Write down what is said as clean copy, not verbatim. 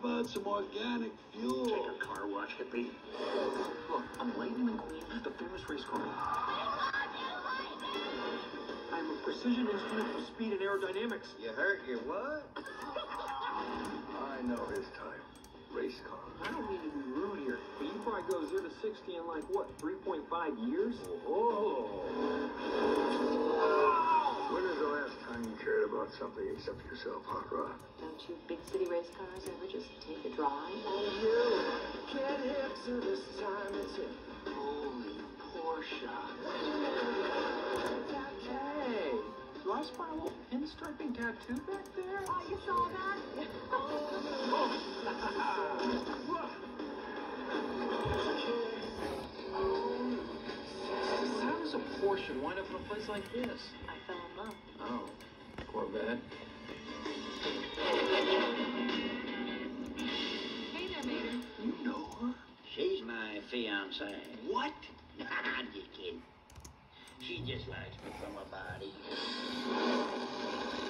about some organic fuel? Take a car wash, hippie. Look, I'm Lightning McQueen, the famous race car. I'm a precision instrument for speed and aerodynamics. You hurt your what? I know his type. Race car. I don't mean to be rude here, but you probably go 0 to 60 in like, what, 3.5 years? Oh. When is the last time you cared about something except yourself, Hot Rod? Don't you big city race cars ever just take a drive? Oh, you can't hit to this time. It's a holy Porsche. Hey, do I spot a little pinstriping tattoo back there? Oh, you saw that? How does a Porsche wind up in a place like this? I fell in love. Oh, Corvette. Hey there, Mater. You know her? She's my fiancée. What? I'm just kidding. She just likes me from her body.